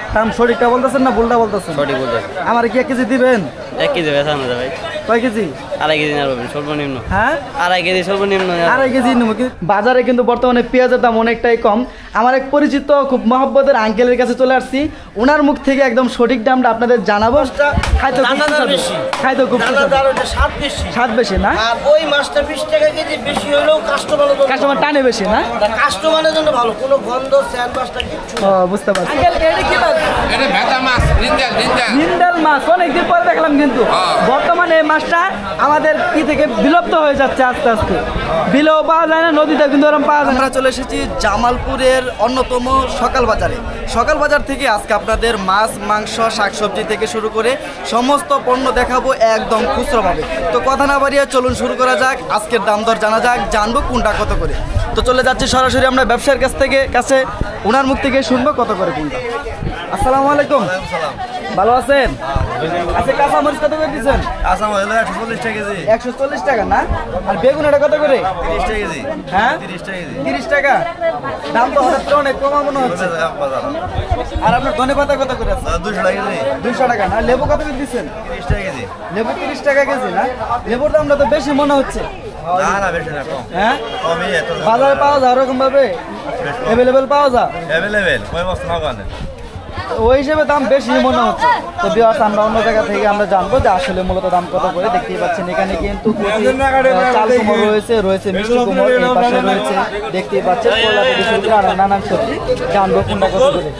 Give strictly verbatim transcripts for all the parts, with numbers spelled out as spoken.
দাম সঠিকটা বলতেছেন না ভুলটা বলতেছেন? সঠিক বলতেছেন। আমার কি এক কেজি দিবেন? এক কেজি বেচানো যাবে ভাই। কয় কেজি? আড়াই কেজি না সর্বনিম্ন। হ্যাঁ আড়াই কেজি সর্বনিম্ন। আড়াই কেজি নেবো। বাজারে কিন্তু বর্তমানে পেঁয়াজের দাম অনেকটাই কম। আমার এক পরিচিত খুব মহব্বতের আঙ্কেলের কাছে চলে আসছি, ওনার মুখ থেকে একদম সঠিক দামটা আপনাদের জানাবো। খাইতে খাইতে খুব স্বাদ বেশি না? ওই মাছটা বিশ টাকা কেজি বেশি হলেও কাস্টমার কাস্টমার টানে বেশি না? কাস্টমারের জন্য ভালো, কোনো গন্ধ স্যান মাছটা কিছু। ও বুঝতে পারছি। আঙ্কেল এটা কি মাছ? এটা ভেদা মাছ, রিন্ডাল রিন্ডাল রিন্ডাল মাছ। অনেকদিন পরে দেখলাম কিন্তু বর্তমানে এই মাছটা আমাদের কি থেকে বিলুপ্ত হয়ে যাচ্ছে আস্তে আস্তে। বিলেও পাওয়া যায় না, নদীতে কিন্তু এরকম পাওয়া যায়। আমরা চলে এসেছি জামালপুরের অন্যতম সকাল বাজারে। সকাল বাজার থেকে আজকে আপনাদের মাছ, মাংস, শাকসবজি থেকে শুরু করে সমস্ত পণ্য দেখাবো একদম খুচরোভাবে। তো কথা না বাড়িয়ে চলুন শুরু করা যাক। আজকের দাম দর জানা যাক, জানবো কোনটা কত করে। তো চলে যাচ্ছি সরাসরি আমরা ব্যবসায়ীর কাছ থেকে কাছে, ওনার মুখ থেকে শুনবো কত করে কোনটা। আসসালামু আলাইকুম, ভালো আছেন? আচ্ছা কাঁচা মরিচ কত করে দিচ্ছেন? কাঁচা মরিচ একশো চল্লিশ টাকা কেজি। একশো চল্লিশ টাকা না? আর বেগুন এটা কত করে? তিরিশ টাকা কেজি। হ্যাঁ তিরিশ টাকা কেজি। তিরিশ টাকা। দাম তো হঠাৎ করে অনেক কমা মনে হচ্ছে। আর আপনার ধনে পাতা কত করে আছে? দুশো টাকা কেজি। দুশো টাকা না? লেবু কত করে দিচ্ছেন? তিরিশ টাকা কেজি। লেবু তিরিশ টাকা কেজি না? লেবুর দামটা তো বেশি মনে হচ্ছে। না না বেশি না, কম। হ্যাঁ কমই এত। বাজারে পাওয়া যায় ওরকম ভাবে? অ্যাভেলেবেল পাওয়া যায়? অ্যাভেলেবেল, কয় বস্তা নাও কানে। ওই হিসেবে দাম বেশি মনে হচ্ছে। তো বিয়ার্স আমরা অন্য জায়গা থেকে আমরা জানবো যে আসলে মূলত দাম কত করে। দেখতেই পাচ্ছেন এখানে কিন্তু চাল কুমড়ো রয়েছে, রয়েছে মিষ্টি কুমড়ো, এই পাশে রয়েছে দেখতেই পাচ্ছেন কলা থেকে শুরু করে আরো নানান সবজি। জানবো কোনটা কত করে।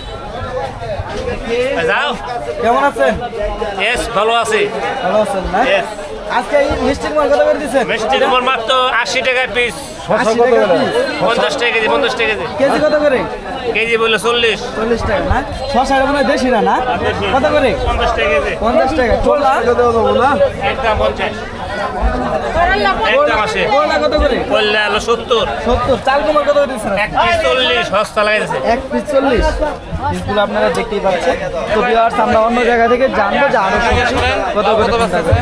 কেমন আছেন? এস ভালো আছি। ভালো আছেন না? আজকে এই মিষ্টি কুমড়ো কত করে দিচ্ছেন? মিষ্টি কুমড়োর মাত্র আশি টাকা পিস, আশি টাকা পিস। পঞ্চাশ টাকা কেজি। পঞ্চাশ টাকা কেজি। কেজি কত করে? কেজি বললো চল্লিশ। চল্লিশ টাকা না? শশাটা মনে হয় দেশি না? না কত করে? পঞ্চাশ টাকা কেজি। পঞ্চাশ টাকা। ছোলা একদম পঞ্চাশ। একদম আসে। করলা কত করে? করলা হলো সত্তর। সত্তর। চাল কুমড়ো কত করে দিচ্ছেন? এক পিস চল্লিশ, সস্তা লাগাইছে। এক পিস চল্লিশ। পিসগুলো আপনারা দেখতেই পাচ্ছেন। তো ভিউয়ার্স আমরা অন্য জায়গা থেকে জানবো যে আরো সবজি কত করে কোনটা করে।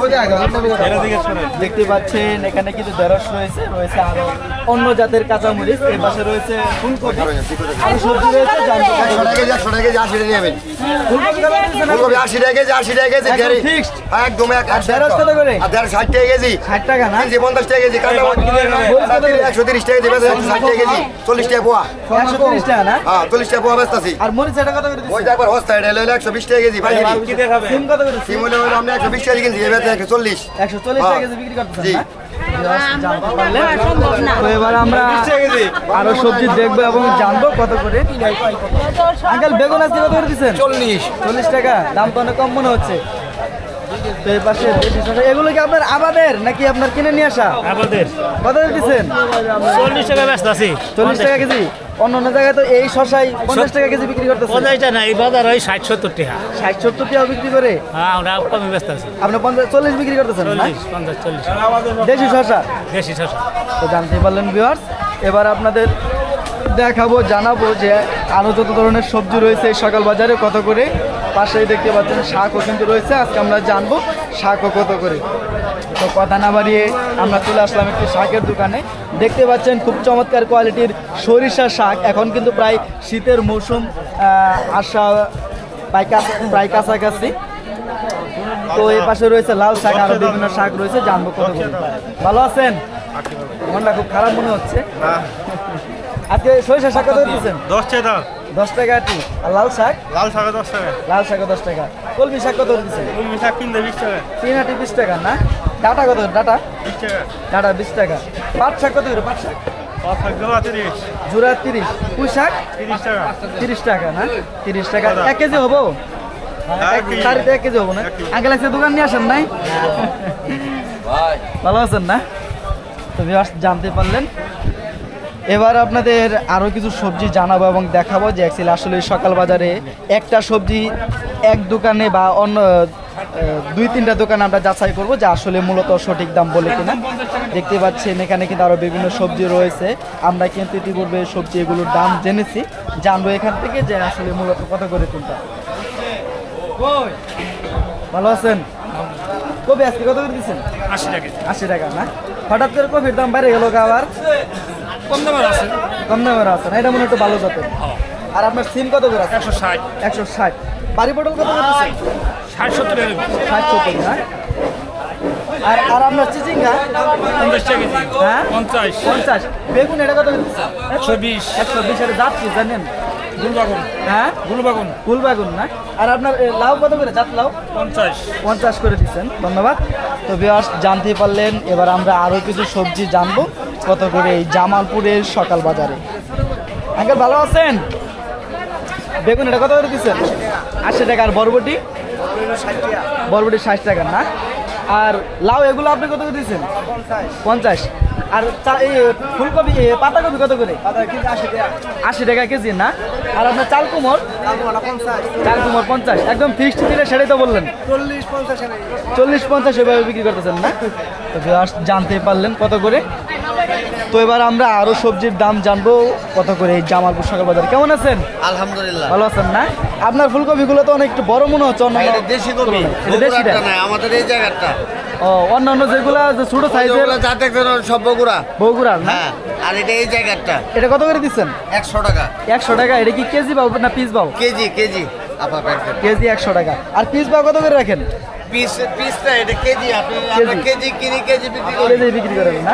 দেখতে পাচ্ছেন এখানে কিন্তু ঢেঁড়স রয়েছে, রয়েছে আরো অন্য জাতের কাঁচামরিচ, এই পাশে রয়েছে ফুলকপি, আরো সবজি রয়েছে। জানবো একশো টাকা কেজি, একশো টাকা কেজি, আশি টাকা নেবেন। ফুলকপি কত করে দিচ্ছেন? ফুলকপি আশি টাকা কেজি, আশি টাকা কেজি, একদম fixed? একদম এক। আর ঢেঁড়স কত করে? আর ঢেঁড়স ষাট টাকা কেজি। ষাট টাকা না? কেজি পঞ্চাশ টাকা কেজি, কাঁচা একশো তিরিশ টাকা কেজি, একশো ষাট টাকা কেজি, চল্লিশ টাকা পোয়া। একশো তিরিশ টাকা না? হ্যাঁ চল্লিশ টাকা পোয়া বেচতেছি। আর মরিচ এটা কত করে দিচ্ছেন? ওইটা একবার হস্তা, এটা হলো একশো বিশ টাকা কেজি। সিম কত করে? সিম হলো হলো আমরা একশো বিশ টাকা কিনছি, এবার একশো চল্লিশ। একশো চল্লিশ টাকা কেজি বিক্রি করতেছেন জি। না? জানতে পারলেন। তো এবার আমরা আরো সবজি দেখবো এবং জানবো কত করে। আঙ্কেল বেগুন আজকে কত করে দিচ্ছেন? চল্লিশ। চল্লিশ টাকা। দাম তো অনেক কম মনে হচ্ছে। তো এই পাশে এগুলো কি আপনার আবাদের নাকি আপনার কিনে নিয়ে আসা? আমাদের কত করে দিচ্ছেন? চল্লিশ টাকা ব্যস্ত আছি। চল্লিশ টাকা কেজি। অন্য অন্য জায়গায় তো এই শসাই পঞ্চাশ টাকা কেজি বিক্রি করতেছে। পঞ্চাশটা না, এই বাজার ওই ষাট সত্তর টাকা। ষাট সত্তর টাকা বিক্রি করে হ্যাঁ আমরা কমে ব্যস্ত আছি। আপনি পঞ্চাশ চল্লিশ বিক্রি করতেছেন না? চল্লিশ, পঞ্চাশ, চল্লিশ। দেশি শসা। দেশি শসা। তো জানতে পারলেন ভিউয়ার্স। এবার আপনাদের দেখাবো, জানাবো যে আরও যত ধরনের সবজি রয়েছে এই সকাল বাজারে কত করে। পাশেই দেখতে পাচ্ছেন শাকও কিন্তু রয়েছে, আজকে আমরা জানবো শাকও কত করে। তো কথা না বাড়িয়ে আমরা চলে আসলাম একটি শাকের দোকানে। দেখতে পাচ্ছেন খুব চমৎকার কোয়ালিটির সরিষা শাক। এখন কিন্তু প্রায় শীতের মৌসুম আসা প্রায় কাছা প্রায় কাছাকাছি। তো এই পাশে রয়েছে লাল শাক, আরও বিভিন্ন শাক রয়েছে, জানবো কত করে। ভালো আছেন? মনটা খুব খারাপ মনে হচ্ছে। আজকে সরিষা শাক কত দিচ্ছেন? দশ টাকা। দশ টাকা আটি। আর লাল শাক? লাল শাক দশ টাকা। লাল শাক দশ টাকা। কলমি শাক কত দিচ্ছেন? কলমি শাক কিনতে বিশ টাকা। তিন আটি বিশ টাকা না? ডাটা কত? ডাটা বিশ টাকা। ডাটা বিশ টাকা। পাট শাক কত করে? পাট শাক পাঁচ শাক জোড়া তিরিশ। জোড়া তিরিশ। পুঁই শাক তিরিশ টাকা। তিরিশ টাকা না? তিরিশ টাকা। এক কেজি হবো? শাড়িতে এক কেজি হবো না? আগে লাগছে দোকান নিয়ে আসেন নাই? ভালো আছেন না? তো জানতে পারলেন। এবার আপনাদের আরও কিছু সবজি জানাবো এবং দেখাবো যে অ্যাকচুয়ালি আসলে সকাল বাজারে একটা সবজি এক দোকানে বা অন্য দুই তিনটা দোকানে আমরা যাচাই করবো যে আসলে মূলত সঠিক দাম বলে কিনা। দেখতে পাচ্ছেন এখানে কিন্তু আরও বিভিন্ন সবজি রয়েছে। আমরা কিন্তু ইতিপূর্বে সবজি এগুলোর দাম জেনেছি, জানবো এখান থেকে যে আসলে মূলত কত করে কোনটা। ভালো আছেন? কবি আজকে কত করে দিচ্ছেন? আশি টাকা। আশি টাকা না? হঠাৎ করে কপির দাম বাইরে গেল আবার? কম দামের আছে। কম দামের আছে না? এটা মনে একটু ভালো জাতের। আর আপনার সিম কত করে আছে? একশো ষাট একশো ষাট। বাড়ি পটল কত করে আছে? ষাট সত্তর টাকা ষাট সত্তর না? আর আর আপনার চিচিঙ্গা? পঞ্চাশ টাকা কেজি হ্যাঁ পঞ্চাশ পঞ্চাশ। বেগুন এটা কত করে দিচ্ছে? একশো বিশ একশো বিশ। এটা জাত কি জানেন? গুলবাগুন হ্যাঁ গুলবাগুন ফুল বেগুন না? আর আপনার এ, লাউ কত করে? জাত লাউ পঞ্চাশ পঞ্চাশ করে দিচ্ছেন, ধন্যবাদ। তো ভিউয়ার্স জানতে পারলেন, এবার আমরা আরও কিছু সবজি জানবো কত করে এই জামালপুরের সকাল বাজারে। আঙ্কেল ভালো আছেন? বেগুন এটা কত করে দিচ্ছেন? আশি টাকা। আর বরবটি? বরবটি ষাট টাকা না? আর লাউ এগুলো আপনি কত করে দিচ্ছেন? পঞ্চাশ। আর চা- এই ফুলকপি এ, পাতাকপি কত করে? আশি টাকা কেজি না? আর আপনার চাল কুমড়? চাল কুমড় পঞ্চাশ। একদম ফিক্সড দিলে সেটাই তো বললেন, চল্লিশ পঞ্চাশ এভাবে বিক্রি করতেছেন না? তো ভিউয়ার্স জানতে পারলেন কত করে। তো এবার আমরা আরো সবজির দাম জানবো কত করে এই জামালপুর সকাল বাজারে। কেমন আছেন? আলহামদুলিল্লাহ। ভালো আছেন না? আপনার ফুলকপিগুলো তো অনেক একটু বড় মনে হচ্ছে অন্যান্য এটা দেশি কপি, এটা দেশিটা? বগুড়াটা নাই, আমাদের এই জায়গাটা। ও অন্যান্য যেগুলো যে ছোট সাইজের যেগুলো যা দেখছেন ওরা সব বগুড়া। বগুড়ার না? হ্যাঁ, আর এটা এই জায়গাটা এটা কত করে দিচ্ছেন? একশো টাকা একশো টাকা। এটা কি কেজি পাবো না পিস পাবো? কেজি কেজি আপা প্যাকেট কেজি একশো টাকা। আর পিস পাবো কত করে রাখেন? পিস পিসটা এটা কেজি, আপনি কেজি। আমরা কেজি কিনি, কেজি বিক্রি করি। কেজি বিক্রি করেন না?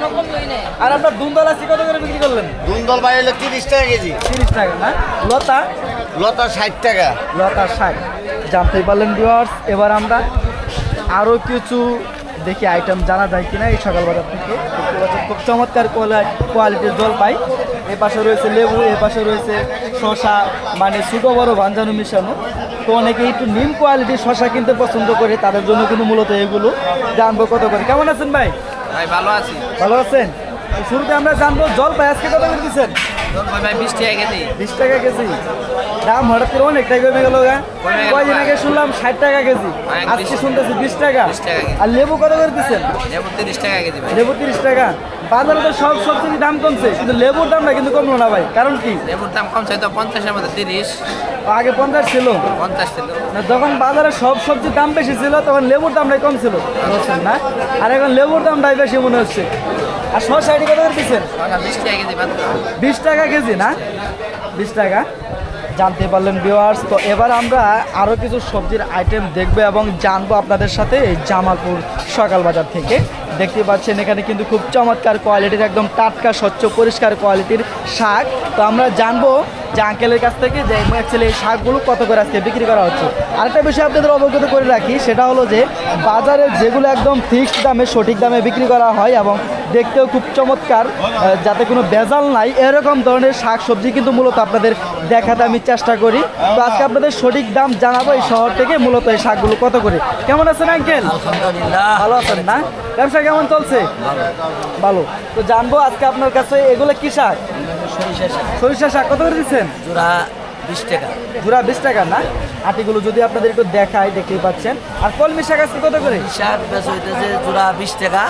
আর আপনার দুন্দল আছে কত করে বিক্রি করলেন? দুন্দল বাই হলো তিরিশ টাকা কেজি, তিরিশ টাকা না? লতা? লতা ষাট টাকা। লতা ষাট। জানতেই পারলেন ভিউয়ার্স। এবার আমরা আরও কিছু দেখি আইটেম জানা যায় কিনা এই সকাল বাজার থেকে। দেখতে পাচ্ছেন খুব চমৎকার কোয়ালিটির জলপাই। এ পাশে রয়েছে লেবু, এ পাশে রয়েছে শশা, মানে ছোটো বড় ভাঞ্জানো মিশানো। তো অনেকে একটু নিম কোয়ালিটির শশা কিনতে পছন্দ করে, তাদের জন্য কিন্তু মূলত এগুলো। জানবো কত করে। কেমন আছেন ভাই? ভাই ভালো আছি। ভালো আছেন? তো শুরুতে আমরা জানবো জলপাই আজকে কত করে দিচ্ছেন? ভাই বিশ টাকা কেজি। বিশ টাকা কেজি। দাম হঠাৎ করে অনেকটাই কমে গেল গা। কমে গেল কয়দিন ভাই। আগে শুনলাম ষাট টাকা কেজি, ভাই, আজকে বিশ- শুনতেছি বিশ টাকা। বিশ টাকা কেজি। আর লেবু কত করে দিচ্ছেন? লেবু তিরিশ টাকা কেজি ভাই। লেবু তিরিশ টাকা। বাজারে তো সব সবজির দাম কমছে, কিন্তু লেবুর দামটা কিন্তু কমলো না ভাই, কারণ কি? লেবুর দাম কমছে তো পঞ্চাশের মধ্যে তিরিশ, আগে পঞ্চাশ ছিল পঞ্চাশ ছিল। না, যখন বাজারে সব সবজির দাম বেশি ছিল তখন লেবুর দামটাই কম ছিল, বুঝছেন না? আর এখন লেবুর দামটাই বেশি মনে হচ্ছে। আর শসা এটি কত করে দিচ্ছেন? বিশ টাকা কেজি মাত্র। বিশ টাকা কেজি না? বিশ টাকা। জানতে পারলেন ভিউয়ার্স। তো এবার আমরা আরও কিছু সবজির আইটেম দেখবো এবং জানবো আপনাদের সাথে এই জামালপুর সকাল বাজার থেকে। দেখতে পাচ্ছেন এখানে কিন্তু খুব চমৎকার কোয়ালিটির, একদম টাটকা স্বচ্ছ পরিষ্কার কোয়ালিটির শাক। তো আমরা জানবো যে আঙ্কেলের কাছ থেকে যে অ্যাকচুয়ালি এই শাকগুলো কত করে আজকে বিক্রি করা হচ্ছে। আরেকটা বিষয় আপনাদের অবগত করে রাখি, সেটা হলো যে বাজারে যেগুলো একদম ফিক্সড দামে সঠিক দামে বিক্রি করা হয় এবং দেখতেও খুব চমৎকার, আহ, যাতে কোনো ভেজাল নাই, এরকম ধরনের শাক সবজি কিন্তু মূলত আপনাদের দেখাতে আমি চেষ্টা করি। তো আজকে আপনাদের সঠিক দাম জানাবো এই শহর থেকে, মূলত এই শাকগুলো কত করে। কেমন আছেন আঙ্কেল? আলহামদুলিল্লাহ। ভালো আছেন না? ব্যবসা কেমন চলছে? ভালো। তো জানবো আজকে আপনার কাছে এগুলো কি শাক? সরিষা শাক সরিষা শাক কত করে দিচ্ছেন? জোড়া বিশ টাকা। জোড়া বিশ টাকা না? আটিগুলো যদি আপনাদের একটু দেখাই, দেখতেই পাচ্ছেন। আর কলমি শাক আজকে কত করে? শাক বেশ হইতেছে জোড়া বিশ টাকা,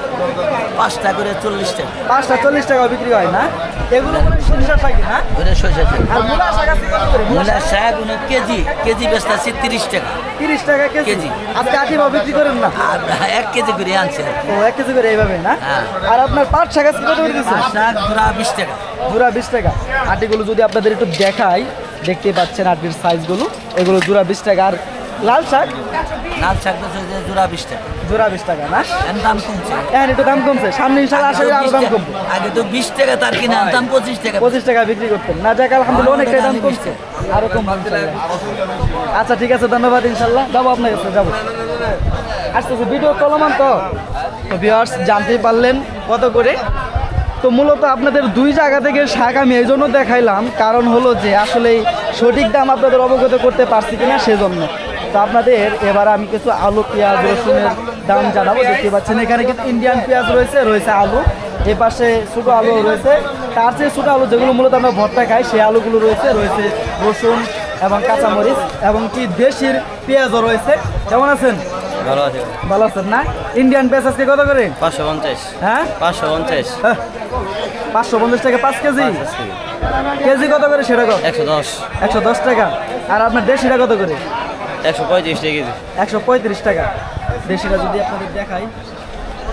পাঁচটা করে চল্লিশ টাকা। পাঁচটা চল্লিশ টাকা বিক্রি হয় না? এগুলো মানে সরিষা শাকই না? ওটা সরিষা শাক। আর মূলা শাক আজকে কত করে? মূলা মূলা শাক উনি কেজি কেজি বেচতেছি তিরিশ টাকা, তিরিশ টাকা কেজি। কেজি। আজকে আটি ভাव বিক্রি করেন না? আর এক কেজি করে আনছে আর কি। ও এক কেজি করে এইভাবে না? হ্যাঁ। আর আপনার পাট শাক আজকে কত করে দিচ্ছেন? শাক জোড়া বিশ টাকা। জোড়া বিশ টাকা। আটিগুলো যদি আপনাদের একটু দেখাই, দেখতেই পাচ্ছেন আটির সাইজগুলো, এগুলো জোড়া বিশ টাকা। আর লাল শাক? লাল শাক বেচে জোড়া বিশ টাকা। জোড়া বিশ টাকা না? এর দাম কমছে। এখন একটু দাম কমছে, সামনে ইনশাল্লাহ আশা করি আরো দাম কমবে। আগে তো বিশ টাকা তার কিনে আনতাম পঁচিশ টাকা। পঁচিশ টাকা বিক্রি করতেন না? যাক আলহামদুলিল্লাহ অনেকটাই দাম কমছে, আরো কম আচ্ছা ঠিক আছে, ধন্যবাদ। ইনশাল্লাহ যাবো আপনার কাছে, যাবো। আসতেছে ভিডিও চলমান তো। তো ভিউয়ার্স জানতেই পারলেন কত করে। তো মূলত আপনাদের দুই জায়গা থেকে শাক আমি এই জন্য দেখাইলাম, কারণ হলো যে আসলে সঠিক দাম আপনাদের অবগত করতে পারছি কিনা সেজন্য। তো আপনাদের এবার আমি কিছু আলু, পেঁয়াজ, রসুনের দাম জানাবো। দেখতে পাচ্ছেন এখানে কিন্তু ইন্ডিয়ান পেঁয়াজ রয়েছে, রয়েছে আলু, এ পাশে ছোটো আলু রয়েছে, তার চেয়ে ছোটো আলু যেগুলো মূলত আমরা ভর্তা খাই সেই আলুগুলো রয়েছে, রয়েছে রসুন এবং কাঁচামরিচ এবং কি দেশির পেঁয়াজও রয়েছে। কেমন আছেন? ভালো আছে। ভালো আছেন না? ইন্ডিয়ান পেঁয়াজ আজকে কত করে? পাঁচশো পঞ্চাশ। হ্যাঁ পাঁচশো পঞ্চাশ। হ্যাঁ, পাঁচশো পঞ্চাশ টাকা পাঁচ কেজি। কেজি কত করে সেটা কত? একশো দশ। একশো দশ টাকা। আর আপনার দেশিটা কত করে? একশো পঁয়ত্রিশ টাকা কেজি। একশো পঁয়ত্রিশ টাকা। দেশিটা যদি আপনাদের দেখাই,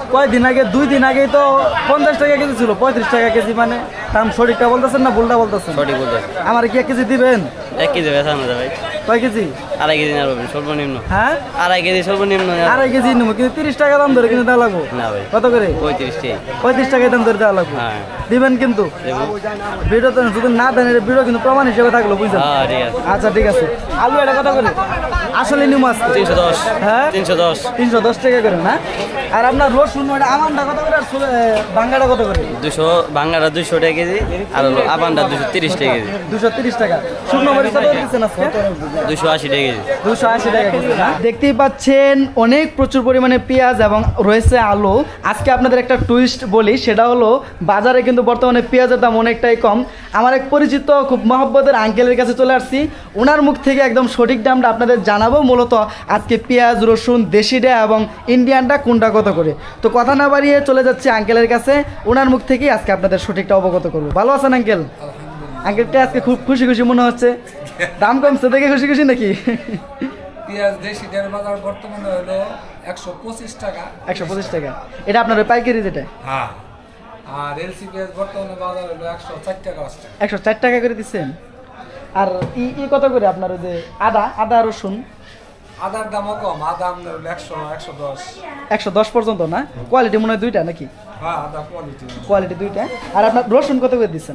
কয়দিন আগে দুই দিন আগেই তো পঞ্চাশ টাকা কেজি ছিল, পঁয়ত্রিশ টাকা কেজি, মানে দাম সঠিকটা বলতেছেন না ভুলটা বলতেছেন? সঠিক বলতে আমার কি এক কেজি দিবেন? এক কেজি বেচানো যাবে ভাই, কয় কেজি? আড়াই কেজি না সর্বনিম্ন, হ্যাঁ আড়াই কেজি সর্বনিম্ন। আড়াই কেজি নেবো, কিন্তু তিরিশ টাকা দাম ধরে কিন্তু দেওয়া লাগবো। না ভাই, কত করে? পঁয়ত্রিশ টাকা। পঁয়ত্রিশ টাকায় দাম ধরে দেওয়া লাগবো। হ্যাঁ দিবেন কিন্তু? ভিডিও তো যদি না দেন এটা ভিডিও কিন্তু প্রমাণ হিসেবে থাকলো, বুঝলেন? হ্যাঁ ঠিক আছে। আচ্ছা ঠিক আছে। আলু এটা কত করে? আসলে নিউ মাছ তিনশো দশ। হ্যাঁ তিনশো দশ। তিনশো দশ টাকা করে না? আর আপনার রসুন ওটা আমানটা কত করে আর বাঙ্গাটা কত করে? দুশো বাংলাটা দুশো টাকা কেজি, আর হলো আবানটা দুশো তিরিশ টাকা কেজি। দুশো তিরিশ টাকা। শুকনো মরিচ কত দিচ্ছেন আজকে? দুশো আশি টাকা কেজি। দুশো আশি টাকা কেজি না? দেখতেই পাচ্ছেন অনেক প্রচুর পরিমাণে পেঁয়াজ এবং রয়েছে আলু। আজকে আপনাদের একটা টুইস্ট বলি, সেটা হলো বাজারে কিন্তু বর্তমানে পেঁয়াজের দাম অনেকটাই কম। আমার এক পরিচিত খুব মহব্বতের আঙ্কেলের কাছে চলে আসছি, ওনার মুখ থেকে একদম সঠিক দামটা আপনাদের জানাবো। মূলত আজকে পেঁয়াজ, রসুন, দেশিটা এবং ইন্ডিয়ানটা কোনটা কত করে। তো কথা না বাড়িয়ে চলে যাচ্ছে আঙ্কেলের কাছে, ওনার মুখ থেকেই আজকে আপনাদের সঠিকটা অবগত করবো। ভালো আছেন আঙ্কেল? আঙ্কেলটা আজকে খুব খুশি খুশি মনে হচ্ছে, দাম কমছে দেখে খুশি খুশি নাকি? পেঁয়াজ দেশিটার বাজার বর্তমানে হলো একশো পঁচিশ টাকা। একশো পঁচিশ টাকা। এটা আপনার ওই পাইকারি যেটা? হ্যাঁ। আর এলসি পেঁয়াজ বর্তমানে বাজার হলো একশো চার টাকা পাঁচ টাকা। একশো চার টাকা করে দিচ্ছেন। আর ই ই কত করে আপনার ওই যে আদা আদা রসুন? আদার দামও কম, আদা আমাদের হলো একশো একশো দশ। একশো দশ পর্যন্ত না? কোয়ালিটি মনে হয় দুইটা নাকি? হ্যাঁ আদা কোয়ালিটি। কোয়ালিটি দুইটা। আর আপনার রসুন কত করে দিচ্ছেন?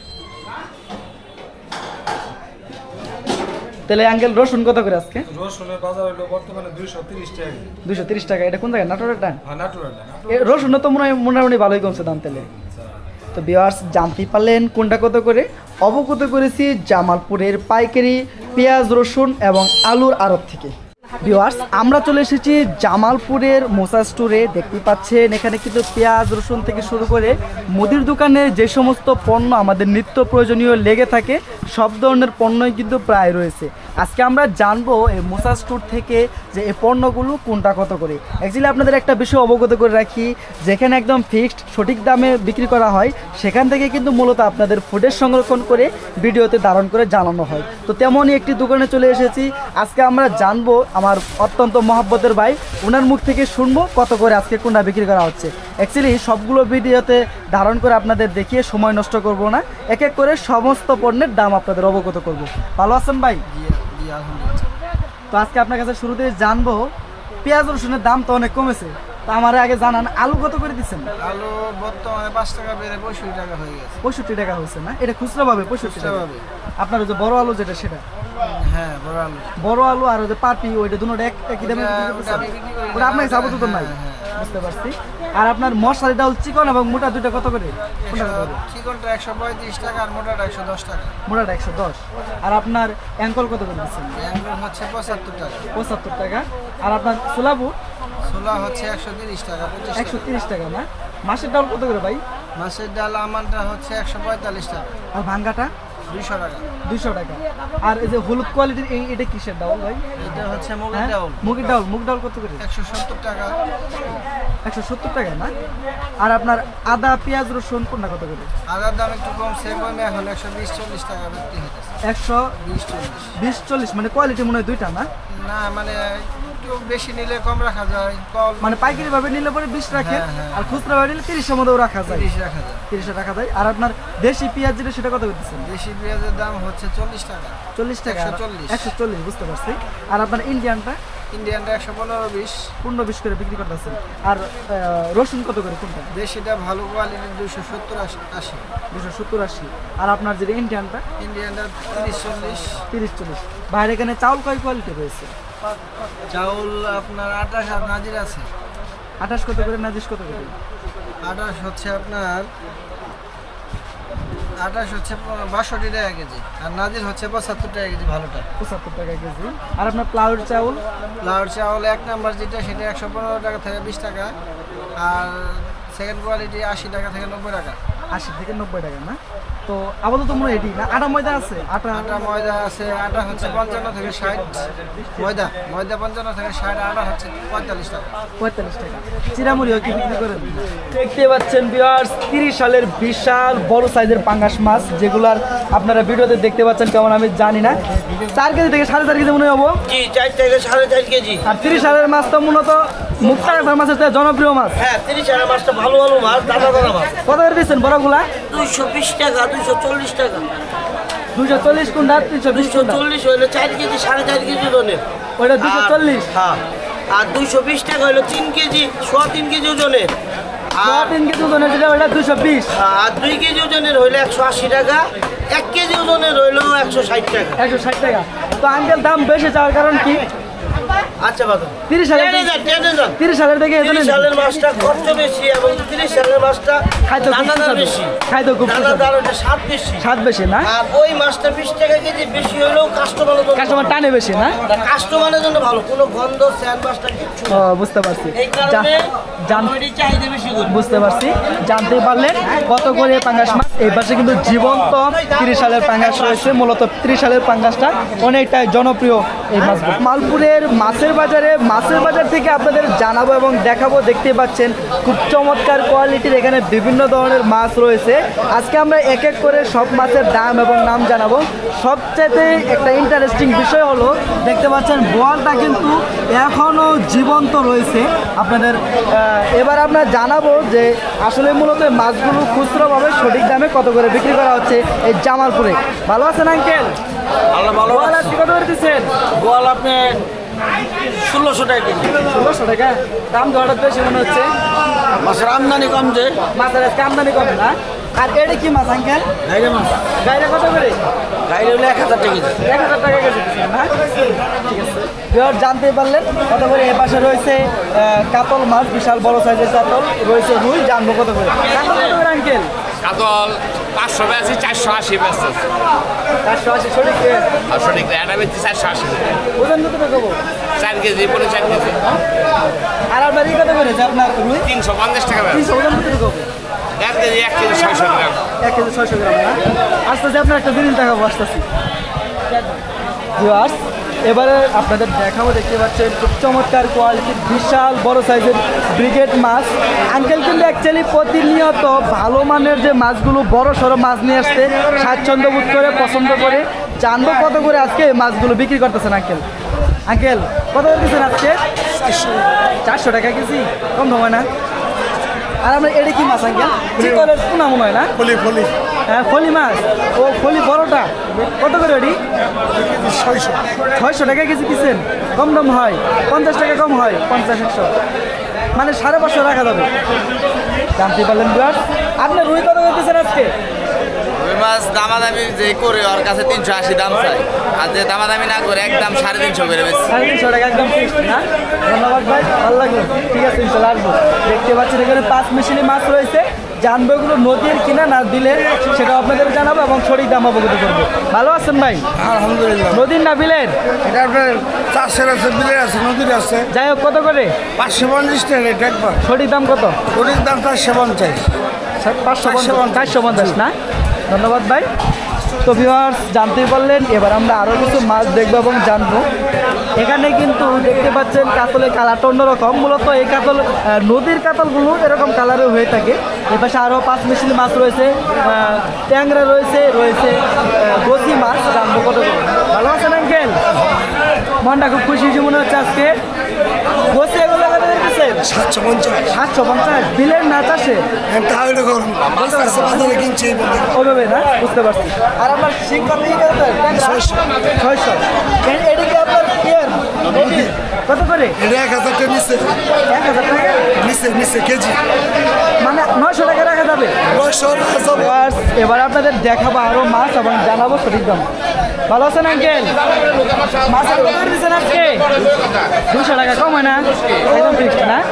তাহলে আঙ্কেল রসুন কত করে আজকে? রসুনের বাজার হলো বর্তমানে দুইশো তিরিশ টাকা। দুইশো তিরিশ টাকা। এটা কোন জায়গায়? নাটোরেরটা? হ্যাঁ নাটোরের না। রসুনও তো মনে হয় মোটামুটি ভালোই কমছে দাম তাহলে। তো ভিউয়ার্স জানতে পারলেন কোনটা কত করে। অবগত করেছি জামালপুরের পাইকারি পেঁয়াজ, রসুন এবং আলুর আড়ত থেকে। ভিউয়ার্স আমরা চলে এসেছি জামালপুরের মোসা স্টোরে। দেখতে পাচ্ছেন এখানে কিন্তু পেঁয়াজ, রসুন থেকে শুরু করে মুদির দোকানে যে সমস্ত পণ্য আমাদের নিত্য প্রয়োজনীয় লেগে থাকে সব ধরনের পণ্যই কিন্তু প্রায় রয়েছে। আজকে আমরা জানবো এই মোসা স্টোর থেকে যে এই পণ্যগুলো কোনটা কত করে। অ্যাকচুয়ালি আপনাদের একটা বিষয় অবগত করে রাখি, যেখানে একদম ফিক্সড সঠিক দামে বিক্রি করা হয় সেখান থেকে কিন্তু মূলত আপনাদের ফুটেজ সংরক্ষণ করে ভিডিওতে ধারণ করে জানানো হয়। তো তেমনই একটি দোকানে চলে এসেছি। আজকে আমরা জানবো আমার অত্যন্ত মহব্বতের ভাই, ওনার মুখ থেকে শুনবো কত করে আজকে কোনটা বিক্রি করা হচ্ছে। অ্যাকচুয়ালি সবগুলো ভিডিওতে ধারণ করে আপনাদের দেখিয়ে সময় নষ্ট করব না, এক এক করে সমস্ত পণ্যের দাম আপনাদের অবগত করব। ভালো আছেন ভাই? তো আজকে আপনার কাছে শুরুতে জানবো, পেঁয়াজ রসুনের দাম তো অনেক কমেছে, তো আমার আগে জানান আলু কত করে দিচ্ছেন? আলু বর্তমানে পাঁচ টাকা বেড়ে পঁয়ষট্টি টাকা হয়ে গেছে। পঁয়ষট্টি টাকা হয়েছে না? এটা খুচরা ভাবে পঁয়ষট্টি টাকা। আপনার ওই যে বড় আলু যেটা সেটা? হ্যাঁ বড় আলু। বড় আলু আর ওই যে পাপি ওইটা দুটোটা এক একই দামে বিক্রি করতেছেন? ওটা আপনার হিসাবে তো নাই, বুঝতে পারছি। আর আপনার মশলা ডাল চিকন এবং মোটা দুইটা কত করে? চিকনটা একশো পঁয়ত্রিশ টাকা আর মোটাটা একশো দশ টাকা। মোটাটা একশো দশ। আর আপনার অ্যাঙ্কল কত করে দিচ্ছেন? অ্যাঙ্কল হচ্ছে পঁচাত্তর টাকা। পঁচাত্তর টাকা। আর আপনার সোলাবু? ছোলা হচ্ছে একশো তিরিশ টাকা। একশো তিরিশ টাকা না? মাছের ডাল কত করে ভাই? মাছের ডাল আমানটা হচ্ছে একশো পঁয়তাল্লিশ টাকা। আর ভাঙ্গাটা? দুইশো টাকা। দুইশো টাকা। আর এই যে হলুদ কোয়ালিটির এই এটা কিসের ডাল ভাই? এটা হচ্ছে মুগের ডাল। মুগের ডাল। মুগ ডাল কত করে? একশো সত্তর টাকা। একশো সত্তর টাকা না? আর আপনার আদা, পেঁয়াজ, রসুন কোনটা কত করে? আদার দাম একটু কমছে, কমে এখন একশো বিশ চল্লিশ টাকা বিক্রি হচ্ছে। একশো বিশ চল্লিশ। বিশ চল্লিশ মানে কোয়ালিটি মনে হয় দুইটা না? না মানে একটু বেশি নিলে কম রাখা যায়, কম মানে পাইকারি ভাবে নিলে পরে বিশ রাখে, আর খুচরা ভাবে নিলে তিরিশের মধ্যেও রাখা যায়। তিরিশ রাখা যায়। তিরিশে রাখা যায়। আর আপনার দেশি পেঁয়াজ যেটা সেটা কত করতেছেন? দেশি পেঁয়াজের দাম হচ্ছে চল্লিশ টাকা। চল্লিশ টাকা। একশো চল্লিশ। একশো চল্লিশ, বুঝতে পারছি। আর আপনার ইন্ডিয়ানটা? ইন্ডিয়ানটা একশো পনেরো বিশ। পনেরো বিশ করে বিক্রি করতেছেন। আর রসুন কত করে কোনটা? দেশিটা ভালো কোয়ালিটির দুইশো সত্তর আশি। দুশো সত্তর আশি। আর আপনার যেটা ইন্ডিয়ানটা? ইন্ডিয়ানটা তিরিশ চল্লিশ। তিরিশ চল্লিশ। বাইরে এখানে চাউল কয় কোয়ালিটি রয়েছে? চাউল আপনার আঠাশ আর নাজির আছে। আঠাশ কত করে, নাজিশ কত করে? আঠাশ হচ্ছে আপনার আঠাশ হচ্ছে বাষট্টি টাকা কেজি, আর নাজির হচ্ছে পঁচাত্তর টাকা কেজি ভালোটা। পঁচাত্তর টাকা কেজি। আর আপনার প্লাউয়ের চাউল? প্লাউয়ের চাউল এক নাম্বার যেটা সেটা একশো পনেরো টাকা থেকে বিশ টাকা, আর সেকেন্ড কোয়ালিটি আশি টাকা থেকে নব্বই টাকা। আশি থেকে নব্বই টাকা না? তো আপাতত মনে হয় এটি না? আটা ময়দা আছে? আটা আটা ময়দা আছে। আটা হচ্ছে পঞ্চান্ন থেকে ষাট। ময়দা ময়দা পঞ্চান্ন থেকে ষাট। আটা হচ্ছে পঁয়তাল্লিশ টাকা। পঁয়তাল্লিশ টাকা। চিরামুড়িও কি বিক্রি করেন? দেখতে পাচ্ছেন ভিউয়ার্স, তিরিশ সালের বিশাল বড় সাইজের পাঙ্গাস মাছ, যেগুলার আপনারা ভিডিওতে দেখতে পাচ্ছেন কেমন আমি জানি না, চার কেজি থেকে সাড়ে চার কেজি মনে হবো। জি চার থেকে সাড়ে চার কেজি। আর তিরিশ সালের মাছ তো মূলত মুক্তার মাছের চেয়ে জনপ্রিয় মাছ। হ্যাঁ তিরিশ টাকা মাছটা ভালো ভালো মাছ দাদা দাদা মাছ কত করে দিচ্ছেন বড়গুলা? দুইশো বিশ টাকা দুইশো চল্লিশ টাকা দুশো চল্লিশ কোনটা, তিনশো বিশ দুইশো কোনটা? চল্লিশ হইলো চার কেজি সাড়ে চার কেজি ওজনের ওইটা দুশো চল্লিশ। হ্যাঁ আর দুইশো বিশ টাকা হইলো তিন কেজি সোয়া তিন কেজি ওজনের আর তিন কেজি ওজনের যেটা ওইটা দুশো বিশ। আর দুই কেজি ওজনের হইলো একশো আশি টাকা এক কেজি ওজনের হইলো একশো ষাট টাকা একশো ষাট টাকা। তো আঙ্কেল দাম বেশি চাওয়ার কারণ কি? আচ্ছা বাবা তিরিশ হাজার টেনে যান, টেনে যান। তিরিশ হাজার থেকে তিরিশ সালের মাছটা খরচ বেশি এবং তিরিশ সালের মাছটা খাইতে খুব দানাদার সুস্বাদু। বেশি খাইতে খুব সুস্বাদু। দানাদার ওটা স্বাদ বেশি স্বাদ বেশি না? আর ওই মাছটা বিশ টাকা কেজি বেশি হলেও কাস্টমারের জন্য কাস্টমার টানে বেশি না? কাস্টমারের জন্য ভালো কোনো গন্ধ স্যান মাছটা কিচ্ছু ও না। বুঝতে পারছি। এই কারণে জা- জান- আমরা এটার চাহিদা বেশি করি বুঝতে পারছি। জানতে পারলেন কত করে পাঙ্গাস মাছ। এই পাশে কিন্তু জীবন্ত তিরিশ সালের পাঙ্গাস রয়েছে। মূলত তিরিশ সালের পাঙ্গাসটা অনেকটাই জনপ্রিয় এই মাছ। মালপুরের মাছের বাজারে মাছের বাজার থেকে আপনাদের জানাবো এবং দেখাবো। দেখতে পাচ্ছেন খুব চমৎকার কোয়ালিটির এখানে বিভিন্ন ধরনের মাছ রয়েছে। আজকে আমরা এক এক করে সব মাছের দাম এবং নাম জানাবো। সবচেয়ে একটা ইন্টারেস্টিং বিষয় হলো দেখতে পাচ্ছেন বোয়ালটা কিন্তু এখনও জীবন্ত রয়েছে আপনাদের। আহ, এবার আমরা জানাবো যে আসলে মূলত এই মাছগুলো খুচরোভাবে সঠিক দামে কত করে বিক্রি করা হচ্ছে এই জামালপুরে। ভালো আছেন আঙ্কেল? আল্লাহ ভালো বোয়াল আজকে কত করে দিচ্ছেন? গোয়াল আপনি ষোলোশো টাকা কেজি ষোলোশো টাকা। দাম তো হঠাৎ বেশি মনে হচ্ছে। মাছের আমদানি কম যে মাছের আজকে আমদানি কম না? আর এটা কি মাছ আঙ্কেল? গাইরে মাছ গাইরা কত করে? গাইরে হলে এক হাজার টাকা কেজি এক হাজার টাকা কেজি দিচ্ছেন না? ঠিক আছে। এবার জানতে পারলেন কত করে। এ পাশে রয়েছে আহ, কাতল মাছ, বিশাল বড় সাইজের কাতল রয়েছে। রুই জানবো কত করে। কাতল কত করে আঙ্কেল? কাতল পাঁচশো বেশি চারশো আশি বেশি চারশো আশি সঠিক রে? আর সঠিক এটা বেশি চারশো আশি ওজন কত করে দেবো? চার কেজি পনেরো চার কেজি আর আপনার ই কত করে যে আপনার রুই? তিনশো পঞ্চাশ টাকা বেশি তিনশো। ওজন কত করে দেবো? এক কেজি এক কেজি ছয়শো গ্রাম এক কেজি ছয়শো গ্রাম না? আসতেছি আপনার একটা জিনিস দেখাবো আসতেছি। ভিউয়ার্স, এবারে আপনাদের দেখাবো। দেখতে পাচ্ছেন খুব চমৎকার কোয়ালিটির বিশাল বড় সাইজের ব্রিগেড মাছ। আঙ্কেল কিন্তু অ্যাকচুয়ালি প্রতিনিয়ত ভালো মানের যে মাছগুলো বড় সড়ো মাছ নিয়ে আসতে স্বাচ্ছন্দ্য বোধ করে, পছন্দ করে। জানবো কত করে আজকে এই মাছগুলো বিক্রি করতেছেন আঙ্কেল। আঙ্কেল কত করে দিচ্ছেন আজকে? চারশো টাকা কেজি। কম হয় না? আর আমরা এটা কি মাছ আঙ্কেল? চিতলের পোনা মনে হয় না? ফলি ফলি হ্যাঁ ফলি মাছ। ও ফলি বড়টা কত করে ওটি? ছয়শো ছয়শো টাকা কেজি দিচ্ছেন। কম দাম হয়? পঞ্চাশ টাকা কম হয়? পঞ্চাশ একশো মানে সাড়ে পাঁচশো রাখা যাবে। জানতে পারলেন বিয়ার। আপনার রুই কত করে দিচ্ছেন আজকে? ওই মাছ দামাদামি যে করে ওর কাছে তিনশো আশি দাম চাই আর যে দামাদামি না করে একদম সাড়ে তিনশো করে বেশি সাড়ে তিনশো টাকা একদম ফিক্সড না? ধন্যবাদ ভাই, ভালো লাগলো। ঠিক আছে ইনশাল্লাহ আসবো। দেখতে পাচ্ছেন এখানে পাঁচ মিশালি মাছ রয়েছে। জানবো এগুলো নদীর কিনা না দিলে সেটা আপনাদের জানাবো এবং সঠিক দাম অবগত করবো। ভালো আছেন ভাই? আলহামদুলিল্লাহ। নদীর না বিলের? এটা আপনার চাষের আছে, বিলের আছে, নদীর আছে। যাই হোক কত করে? পাঁচশো পঞ্চাশ টাকা রেট একবার। সঠিক দাম কত? ওটির দাম চারশো পঞ্চাশ। পাঁচশো পঞ্চাশ, চারশো পঞ্চাশ না? ধন্যবাদ ভাই। তো ভিউয়ার্স জানতেই পারলেন। এবার আমরা আরও কিছু মাছ দেখবো এবং জানবো। এখানে কিন্তু দেখতে পাচ্ছেন কাতলের কালারটা অন্যরকম। মূলত এই কাতল আহ, নদীর কাতলগুলো এরকম কালারে হয়ে থাকে। এ পাশে আরও পাঁচ মিশালি মাছ রয়েছে, আহ, ট্যাংরা রয়েছে, রয়েছে গসি মাছ। জানবো কত করে। ভালো আছেন আঙ্কেল? মনটা খুব খুশি হয়েছে মনে হচ্ছে আজকে। গসি এগুলো কত করে দিচ্ছেন? সাতশো পঞ্চাশ। সাতশো পঞ্চাশ। বিলের না চাষে? তাহলে করুন বাজারে কিনছি ওইভাবে না? বুঝতে পারছি। আর আপনার শিক্ষা থেকে ছয়শো। ছয়শো এদিকে আপনার ইয়ে, নদী কত করে? এটা এক হাজার টাকা নিচ্ছে, এক হাজার টাকা নিচ্ছে নিচ্ছে কেজি, মানে নয়শো টাকা রাখা যাবে। নয়শো বাস, এবার আপনাদের দেখাবো আরো মাছ এবং জানাবো সঠিক দাম। ভালো আছেন আঙ্কেল? মাছের কত করে দিচ্ছেন আজকে? দুশো টাকা কম হয় না? একদম ফিক্সড না?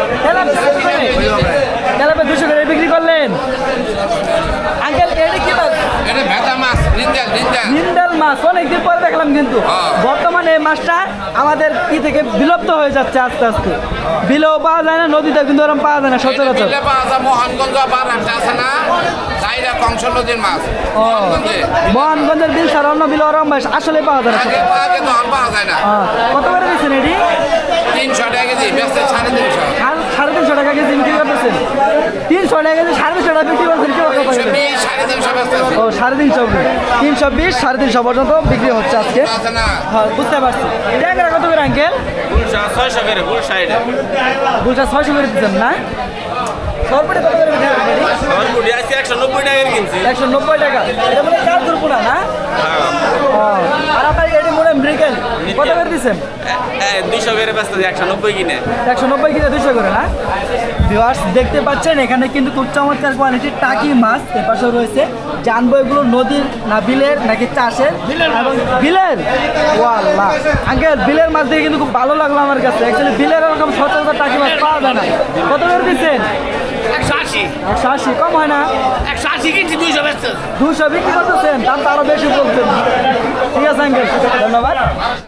তেলাপে দুশো করে বিক্রি করলেন আঙ্কেল। এটা কি মাছ? এটা ভেতা মাছ রিন্দাল রিন্দাল নিন্দাল মাছ অনেকদিন পরে দেখলাম কিন্তু। হ্যাঁ। বর্তমানে এই মাছটা আমাদের ই থেকে বিলুপ্ত হয়ে যাচ্ছে আস্তে আস্তে। বিলেও পাওয়া যায় না, নদীতে কিন্তু ওরকম পাওয়া যায় না সচরাচর। বিলে পাওয়া যায় মোহনগঞ্জ আবার একটা আছে না চাইরা কংস নদীর মাছ ও, মোহনগঞ্জে মোহনগঞ্জের বিল ছাড়া অন্য বিল ওরম মাছ আসলে পাওয়া যায় না। আগে পাওয়া যেত এখন পাওয়া যায় না। হ্যাঁ। কত করে দিচ্ছেন এটি? তিনশো টাকা কেজি বেচতে সাড়ে তিনশো আর সাড়ে তিনশো টাকা কেজি বিক্রি করতেছেন। করছেন তিনশো টাকা কেজি সাড়ে তিনশো টাকা বিক্রি করছেন কি রকম করে? বিশ সাড়ে তিনশো ব্যস্ত ও সাড়ে তিনশো তিনশো বিশ সাড়ে তিনশো পর্যন্ত বিক্রি হচ্ছে আজকে আছে না হ্যাঁ বুঝতে পারছি ট্যাংরা কত করে আঙ্কেল ছয়শো করে ফুল সাইড বুঝা ছয়শো করে দিচ্ছেন না সরপুরে কত করে বিক্রি করেন? সরপুরি আছে একশো নব্বই টাকা কিনছি একশো নব্বই টাকা এটা মানে কার দুর্পুরা না ও, আর আপনার এটি মনে মৃগেল কত করে দিচ্ছেন দুইশো করে ব্যস্ত একশো নব্বই কিনে একশো নব্বই কিনে দুইশো করে না ভিউয়ার্স দেখতে পাচ্ছেন এখানে কিন্তু খুব চমৎকার কোয়ালিটির টাকি মাছ এর পাশে রয়েছে জানবো এগুলো নদীর না বিলের নাকি চাষের এবং বিলের ও আল্লাহ আঙ্কেল বিলের মাছ দিয়ে কিন্তু খুব ভালো লাগলো আমার কাছে অ্যাকচুয়ালি বিলের এরকম সচরাচর টাকি মাছ পাওয়া যায় না কত করে দিচ্ছেন একশো আশি একশো আশি কম হয় না একশো আশি কিনছি দুইশো ব্যস্ত দুশো বিক্রি করতেছেন দাম তো আরো বেশি বলছেন ঠিক আছে আঙ্কেল ধন্যবাদ